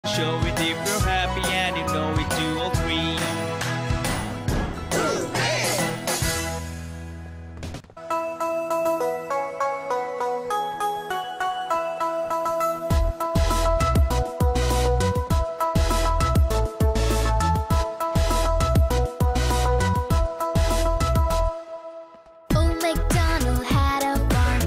Show it if you're happy and you know it, 2 or 3. Old MacDonald had a farm,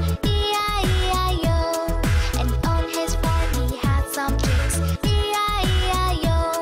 E-I-E-I-O. And on his farm he had some pigs, E-I-E-I-O.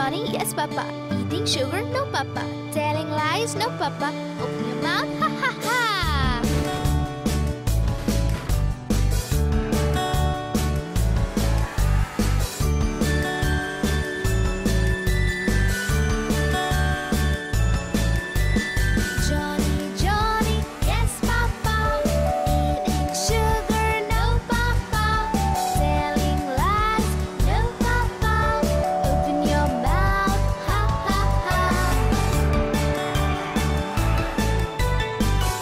Johnny, yes, Papa. Eating sugar, no, Papa. Telling lies, no, Papa. Open your mouth, ha ha ha. Johnny, Johnny, yes, Papa. Eating sugar, no, Papa. Telling lies, no, Papa. Open your mouth, ha ha ha.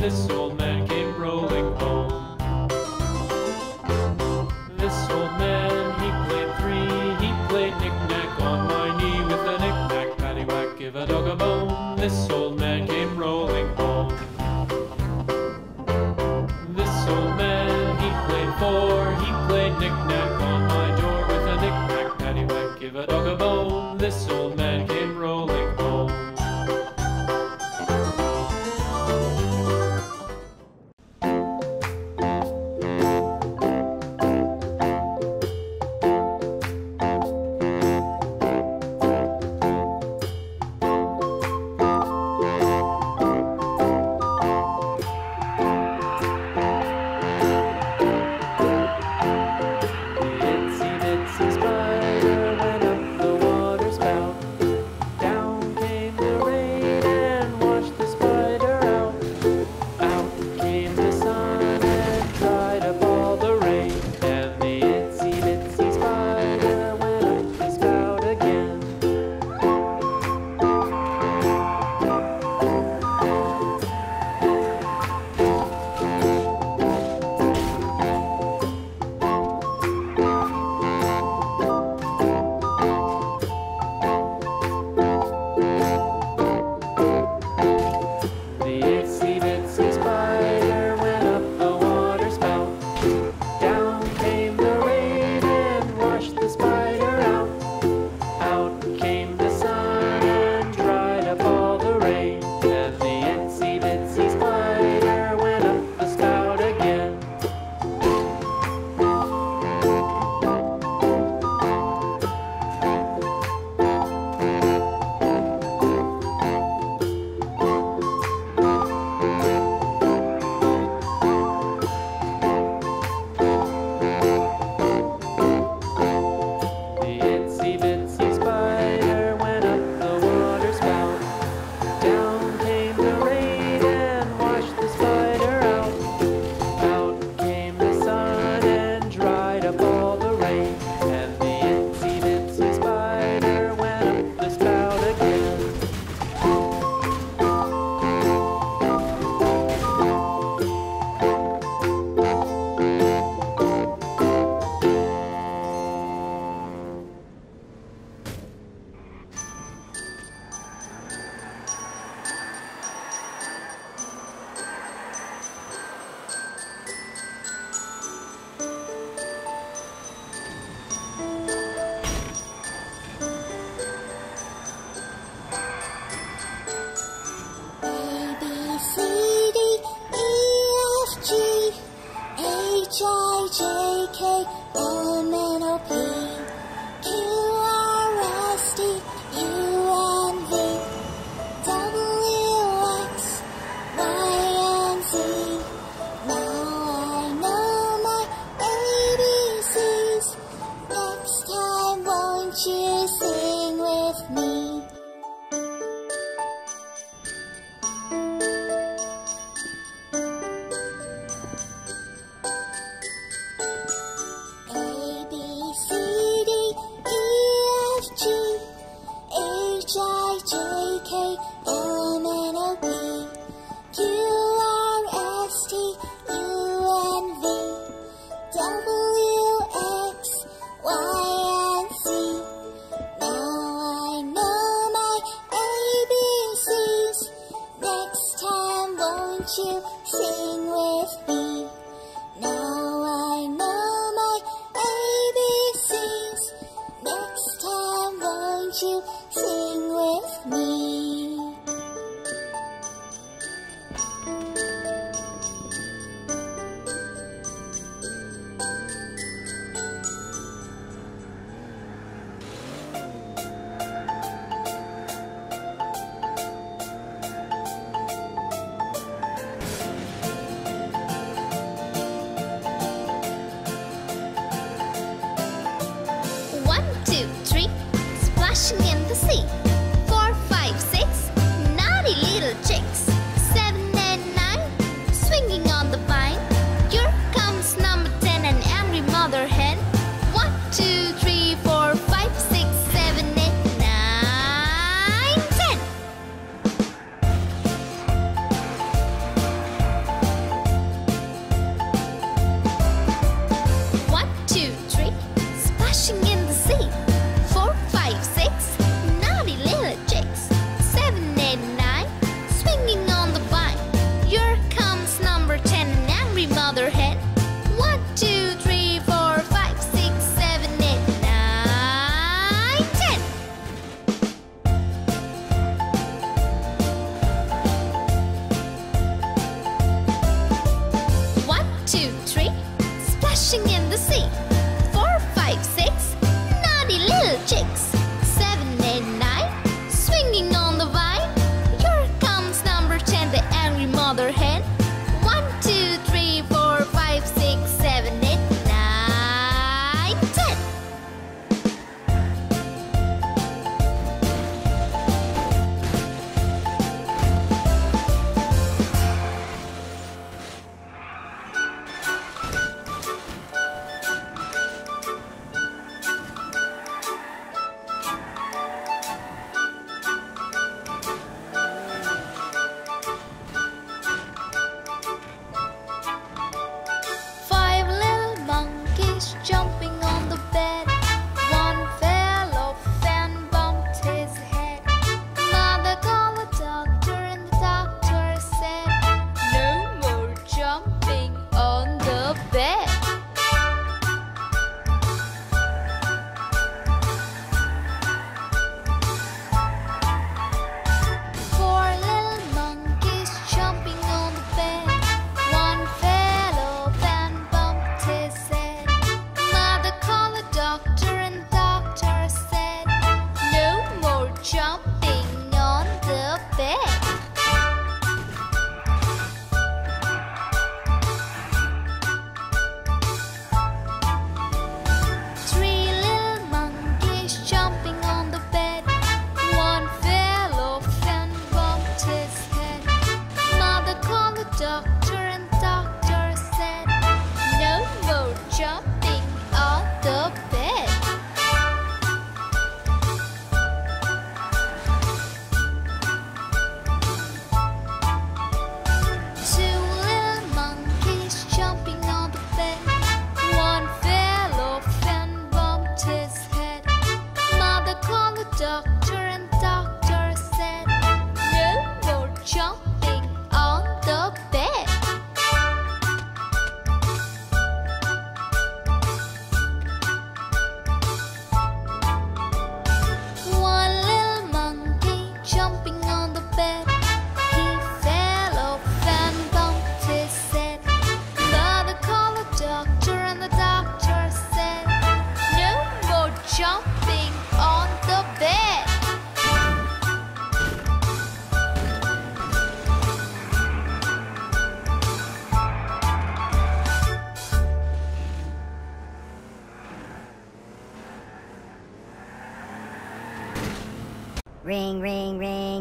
this old man came rolling home. This old man, he played three. He played knick-knack on my knee with a knick-knack, paddywhack, give a dog a bone. This old man came rolling home. This old man, he played four. He played knick-knack on my door with a knick-knack, paddywhack, give a dog a bone. This old man came rolling home.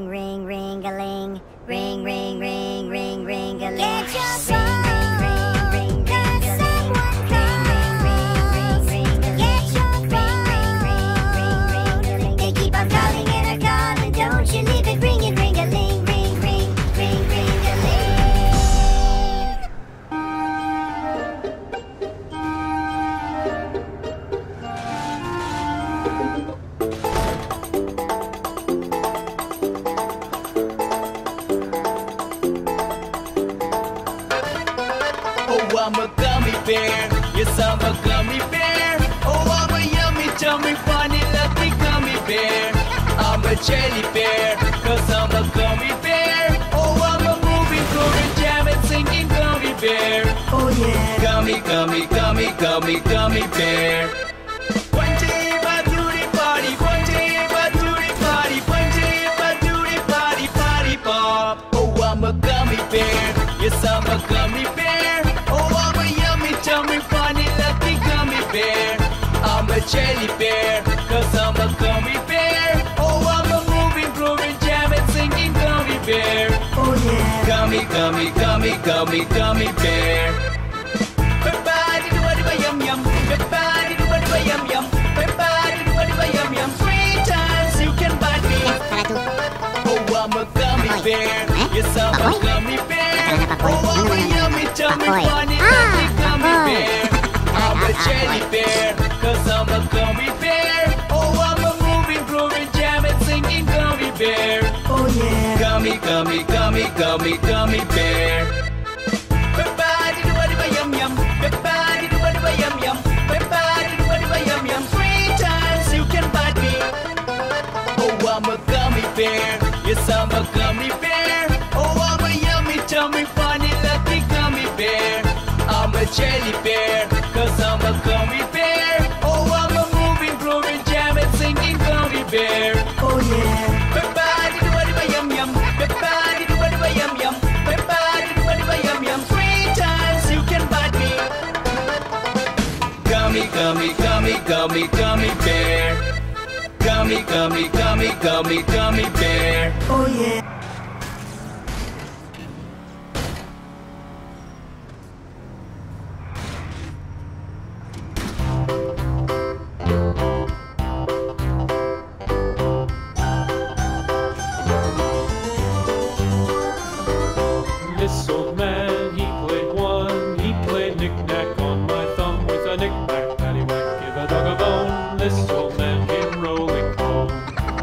ring, ring-a-ling. Ring, ring, ring, ring, ring-a-ling. Get your Ring, phone, ring, ring, ring, cause ring-a-ling. someone calls. Get your phone. They keep on calling and a calling. Don't you leave it ringing, ring-a-ling, ring, ring, ring, ring-a-ling. Oh, I'm a gummy bear. Yes, I'm a gummy bear. Oh, I'm a yummy, tummy, funny, lucky gummy bear. I'm a jelly bear, cause I'm a gummy bear. Oh, I'm a moving, grooving, jamming, singing gummy bear. Oh yeah. Gummy, gummy, gummy, gummy, gummy bear. One day if I do the party, one day if I do the party, one day if I do the party, party pop. Oh, I'm a gummy bear. Yes, I'm a gummy bear. Oh, I'm a yummy, tummy, funny, lucky gummy bear. I'm a jelly bear, cause I'm a gummy bear. Oh, I'm a moving, grooving, jamming, singing gummy bear. Oh yeah. Gummy, gummy, gummy, gummy, gummy bear. Everybody do what yum yum. Everybody do what yum yum. Everybody do what yum yum. 3 times you can bite me. Oh, I'm a gummy bear. Yes, I'm a gummy bear. Oh, I'm a yummy, tummy, funny, lucky gummy bear. I'm a jelly bear, cause I'm a gummy bear. Oh, I'm a moving, grooving, jamming, singing gummy bear. Oh yeah. Gummy, gummy, gummy, gummy, gummy bear. Everybody do what yum yum. Everybody do what yum yum. Everybody do what yum yum. 3 times you can bite me. Oh, I'm a gummy bear. Yes, I'm a gummy bear. Oh, I'm a yummy, tummy, funny, lucky gummy bear. I'm a jelly bear, cause I'm a gummy bear. Oh, I'm a moving, grooving, jamming, singing gummy bear. Oh yeah. Everybody do what yum yum. Everybody do what yum yum. Everybody do what yum yum. 3 times you can bite me. Gummy, gummy, gummy, gummy, gummy bear. Gummy, gummy, gummy, gummy, gummy bear. Oh yeah. This old man, he played one. He played knick-knack on my thumb with a knick-knack, paddywhack, give a dog a bone. This old man came rolling home.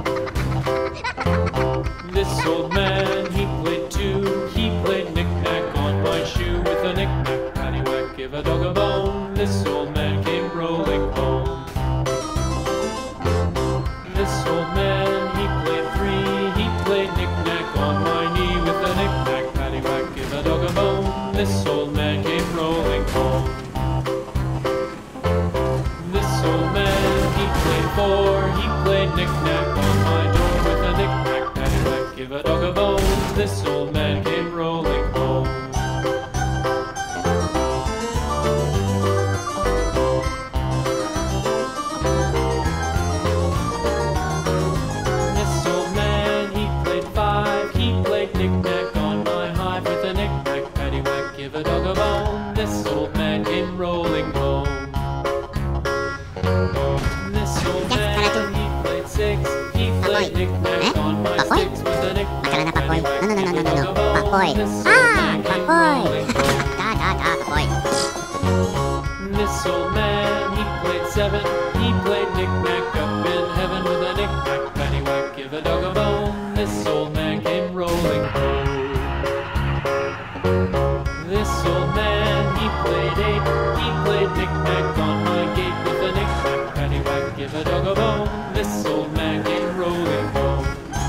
This old man, he played two. He played knick-knack on my shoe with a knick-knack, paddywhack, give a dog a bone. This old man came rolling home. This old man, he played three. He played knick-knack on my knee with a knick-knack, paddywhack, give a dog a bone. This old man came rolling home. This old man, he played four. He played knick-knack on my door with a knick-knack, paddywhack, give a dog a bone. This old man came rolling home. This old man, he played five. He played knick-knack on my hive with a knick-knack, paddywhack, give a dog a bone. This old man came rolling home. This old man, he played six. He played knick-knack on my sticks with a knick-knack, paddywhack, give a dog a bone. This old man came rolling home. This old man, he played seven. He played knick-knack up in heaven with a knick-knack, paddywhack, give a dog a bone. This old man came rolling home. This old man, he played eight. He played knick-knack on my gate with a knick-knack, paddywhack, give a dog a bone. This old man came rolling home.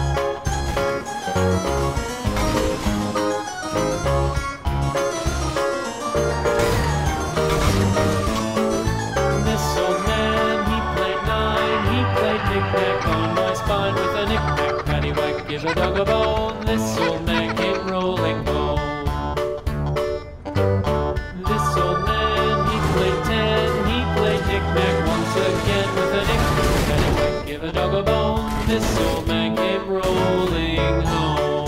This old man, he played nine. He played knick-knack on my spine with a knick-knack, paddywhack, give a dog a bone. This old man came rolling home. This old man, he played ten. He played knick-knack once again with a knick-knack, paddywhack, give a dog a bone. This old man came rolling home. rolling home.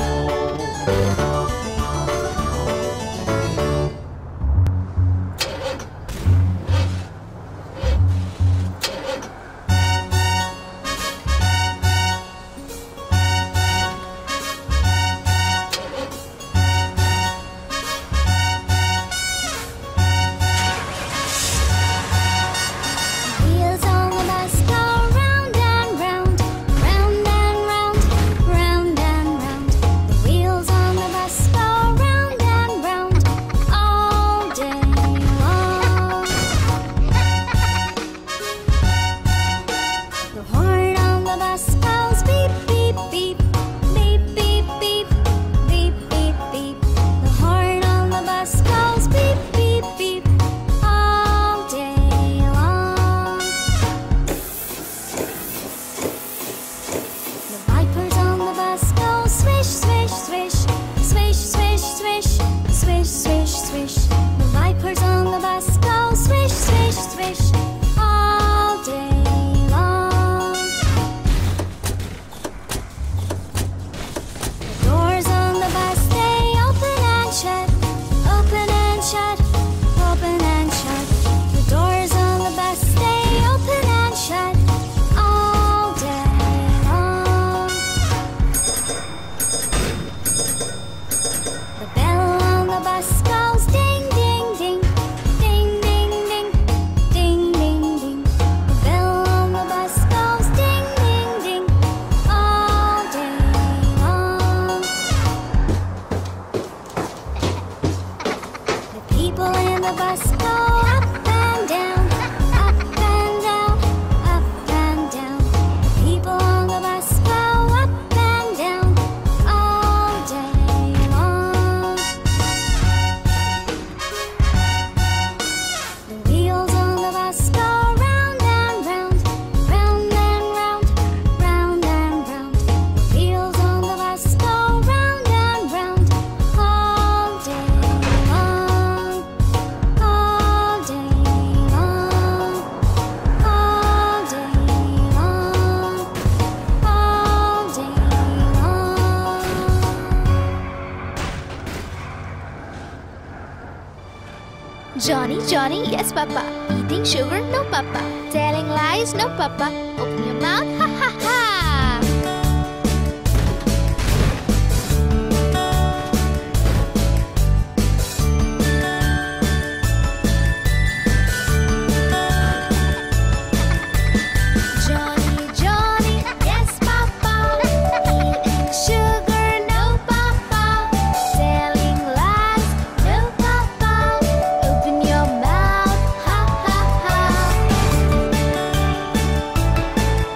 Wheels on the bus go round and round, round and round, round and round. The wheels on the bus go round and round all day long. The horn on the bus goes beep, beep, beep, beep, beep, beep, beep, beep, beep. The horn on the bus goes beep, beep, beep all day long. The wipers on the bus go swish, swish, swish, swish, swish, swish, swish, swish, swish. The wipers on the bus go swish, swish, swish all day long. The doors on the bus they open and shut, open and shut, open and shut. The doors on the bus they open and shut all day long. The bell on the bus goes ding, ding, ding, ding, ding, ding, ding, ding, ding. The bell on the bus goes ding, ding, ding all day long. The people in the bus go up and down, up and down, up and down. The people on the bus go up and down all day long. The wheels on the bus go round and round, round and round, round and round. The wheels on the bus go round and round all day long, all day long, all day long, all day long. Johnny, Johnny, yes, Papa. Eating sugar, no, Papa. Telling lies, no, Papa. Open your mouth, ha ha ha. Johnny, Johnny, yes, Papa. Eating sugar, no, Papa. Telling lies, no, Papa. Open your mouth, ha ha ha.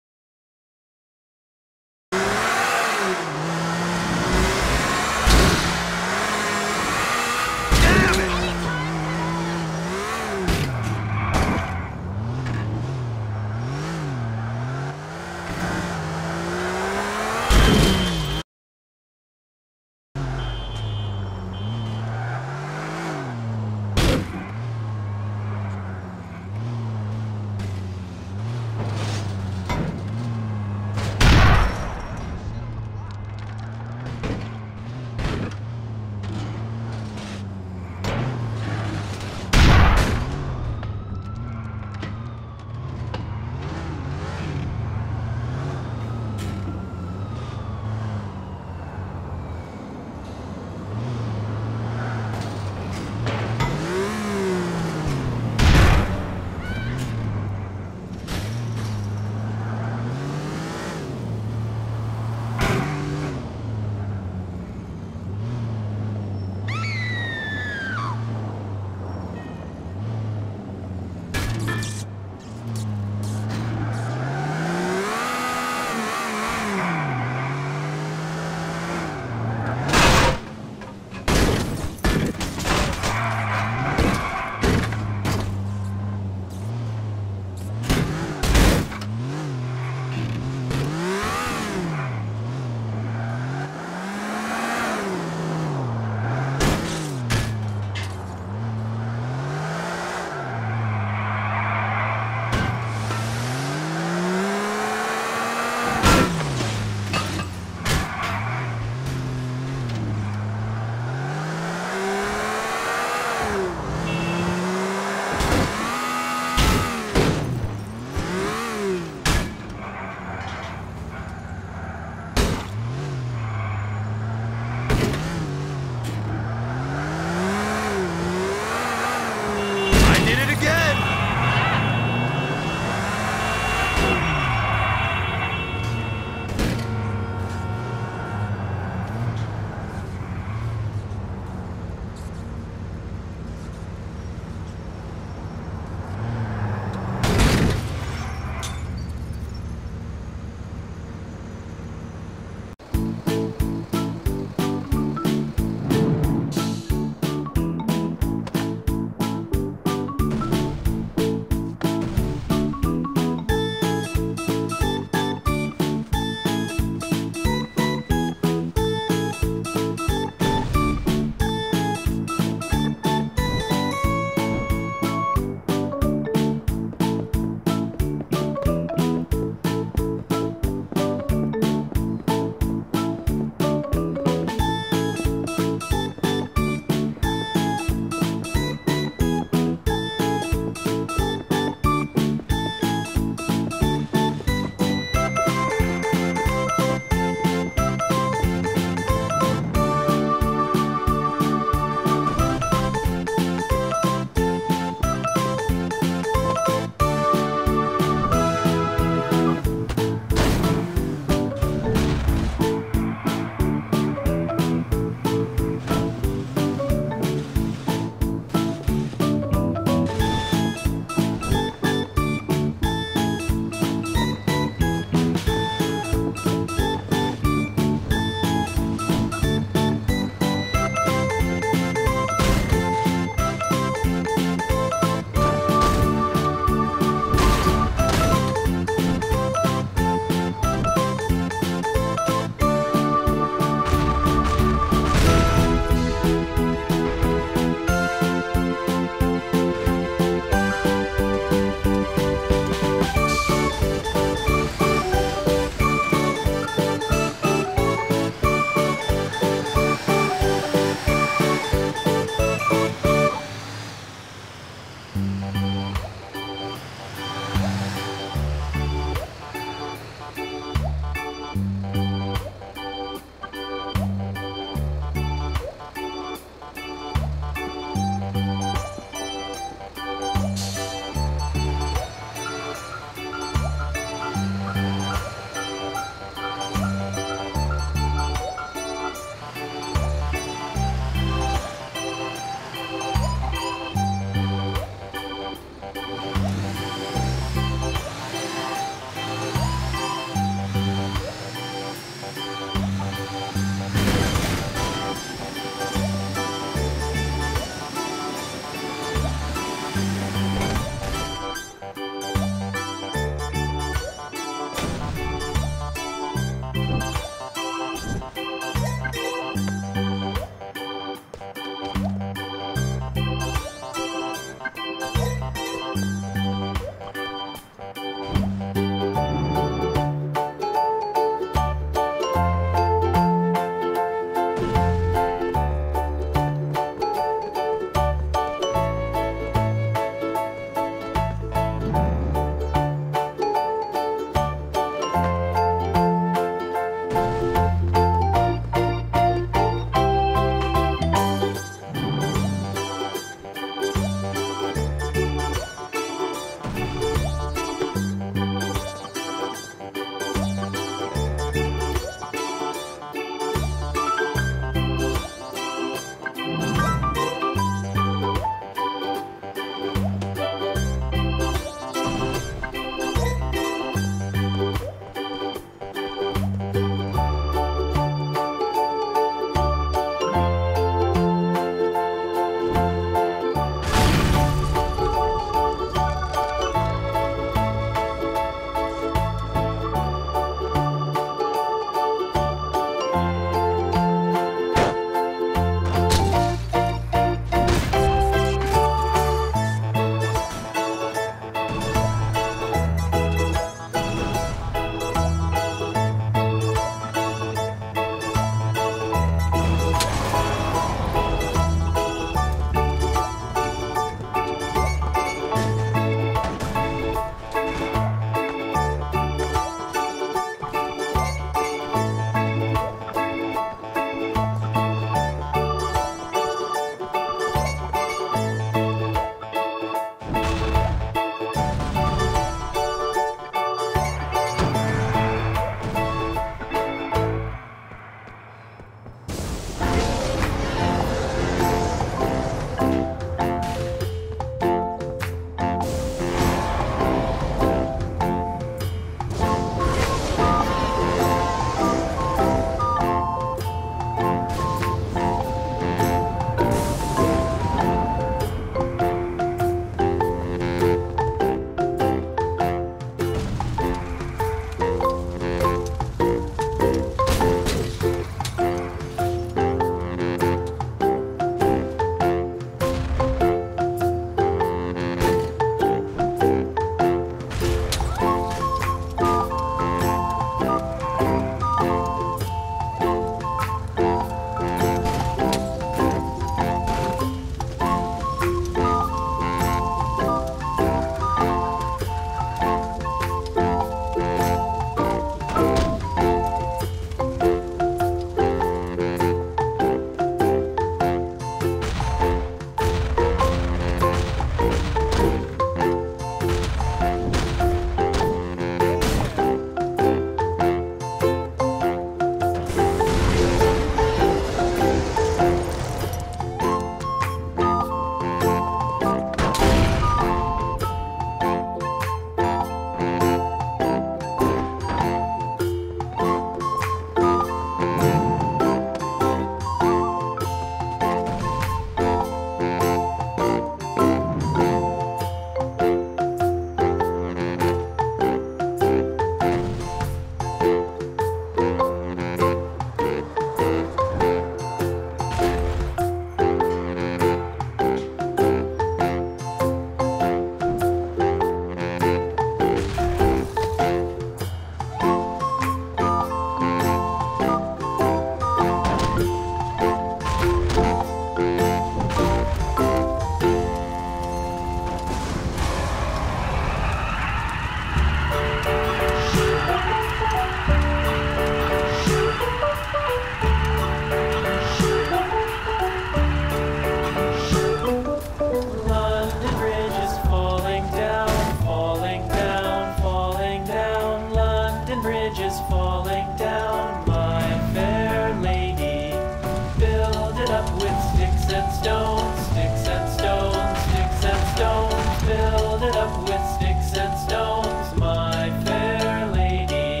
and stones, sticks and stones, sticks and stones. Build it up with sticks and stones, my fair lady.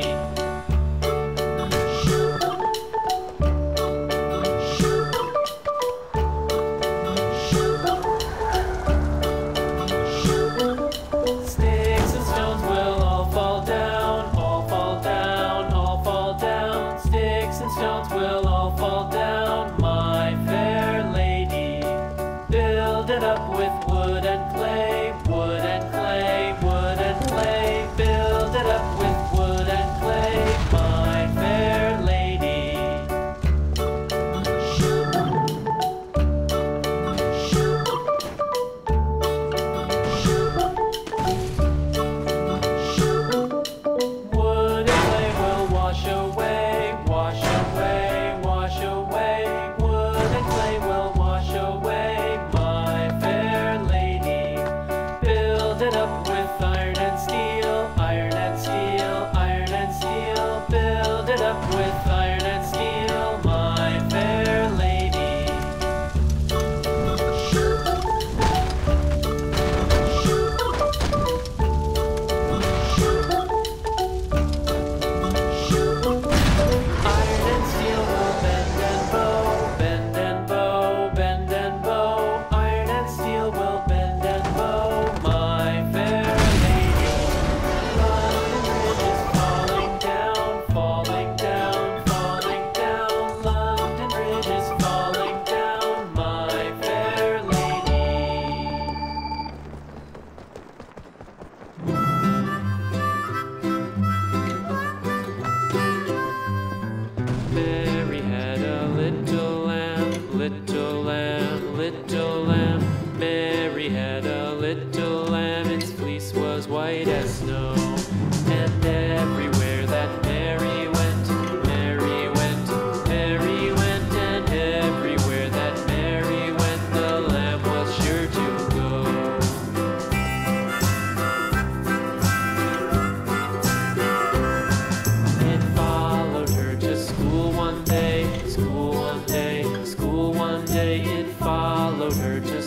Sticks and stones will all fall down, all fall down, all fall down. Sticks and stones will all fall down, my fair lady. Build it up with wood and clay, wood and clay, wood and clay. Build it up with wood and clay, my fair lady. Wood and clay will wash away, wash away, wash away. Wood and clay will wash away, my fair lady. Build it up with iron and steel, iron and steel, iron and steel. Build it up with iron and steel, my fair lady. Iron and steel will bend and bow, bend and bow, bend and bow. Iron and steel will bend and bow, my fair lady. London Bridge is falling down, falling down, falling down. London Bridge is falling down, my fair lady. Mary had a little lamb, little lamb, little lamb. Mary had a little lamb, its fleece was white as snow. And everywhere that Mary went, Mary went, Mary went. And everywhere that Mary went, the lamb was sure to go. It followed her to school one day, school one day, school one day. It followed her to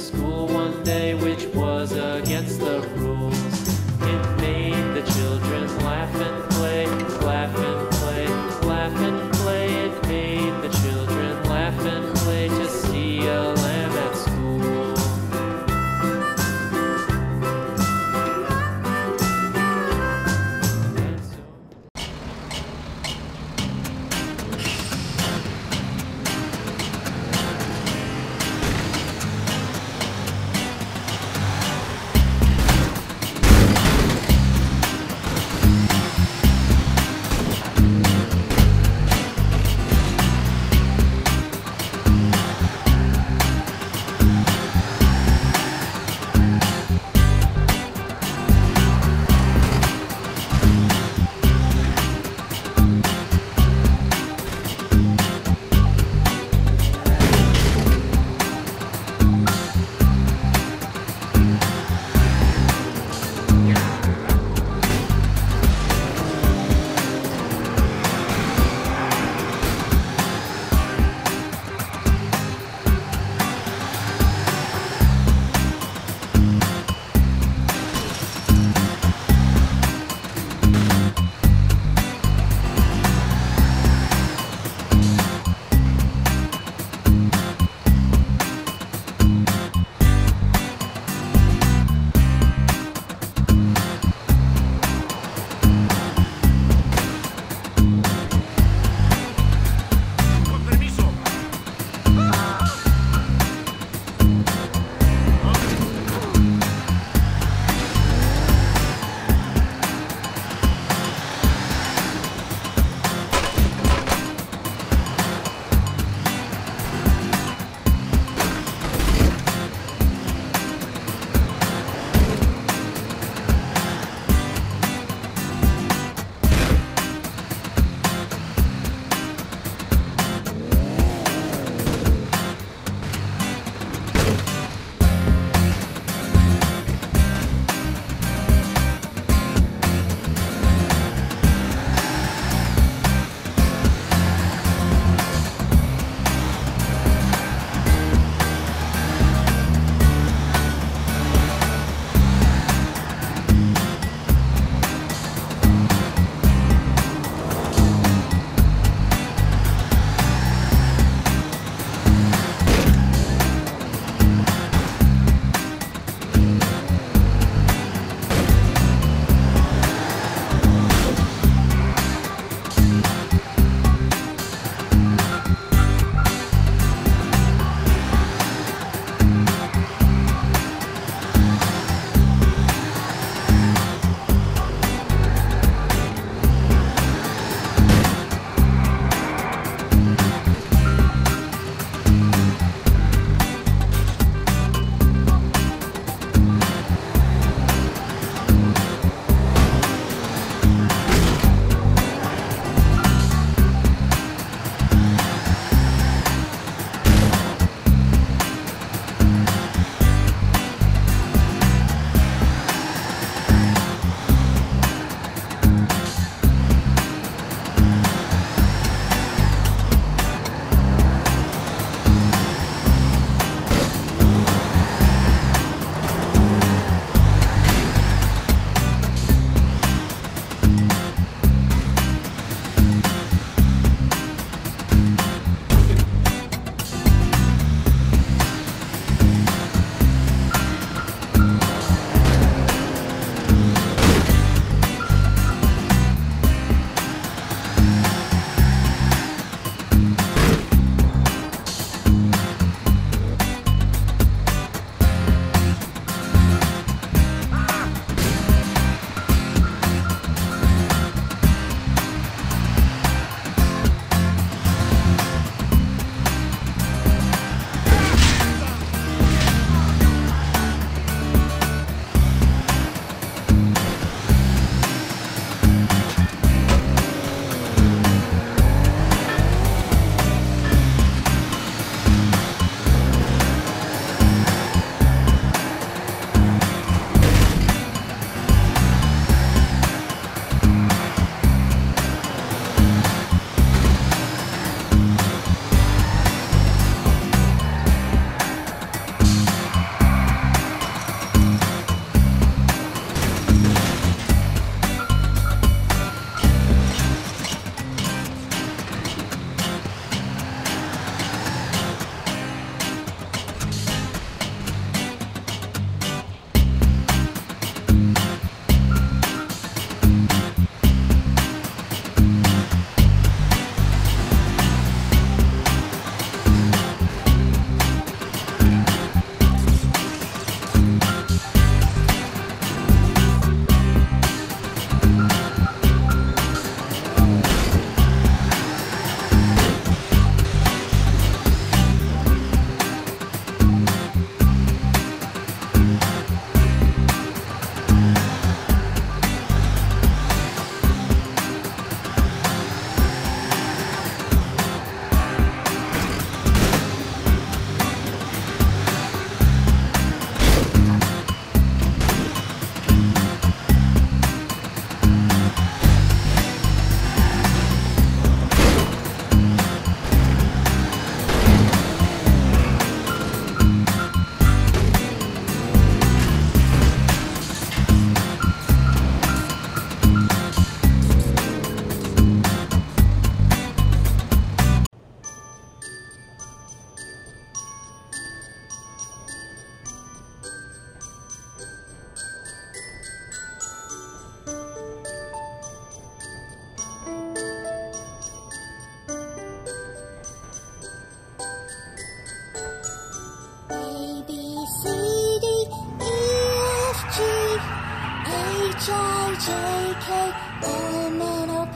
H-I-J-K-L-M-N-O-P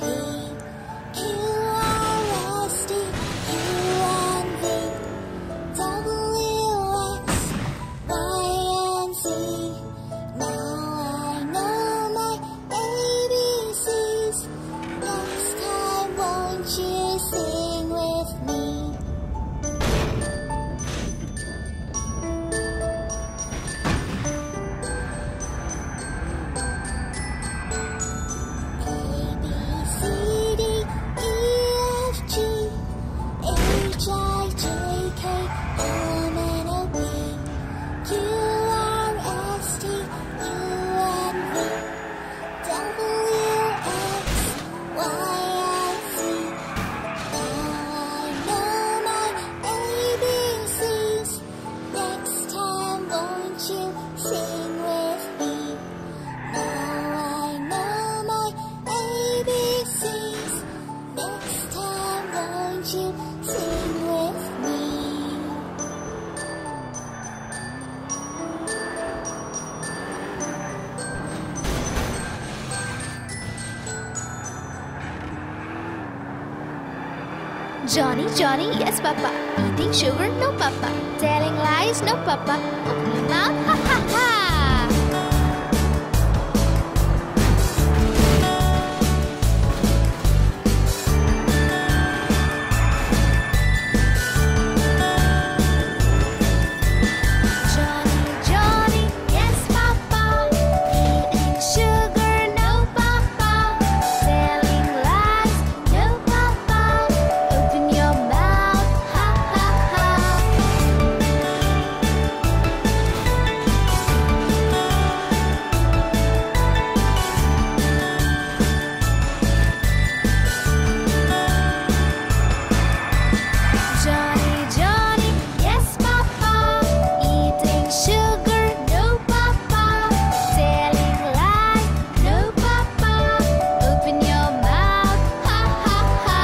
Q-R-S-T-U-N-V W-X-Y-and-Z. Now I know my ABCs. Next time, won't you sing with me? Sing with me. Now I know my ABCs. Next time, won't you sing with me? Johnny, Johnny, yes, Papa. Eating sugar, no, Papa. Telling lies, no, Papa. Open your mouth, ha ha ha. Johnny, Johnny, yes, Papa. Eating sugar, no, Papa. Telling lies, no, Papa. Open your mouth, ha ha ha. Johnny, Johnny, yes, Papa. Eating sugar, no, Papa. Telling lies, no, Papa. Open your mouth, ha ha ha.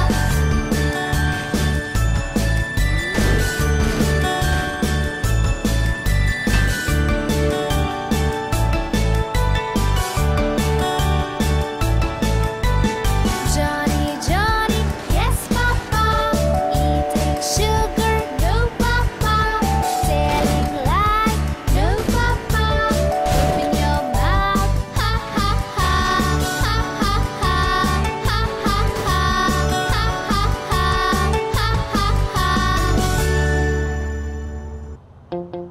Johnny, Johnny, yes, Papa. Eating sugar, no, Papa. Telling lies, no, Papa. Open your mouth, ha ha ha, ha ha ha, ha ha ha, ha ha ha, ha ha ha.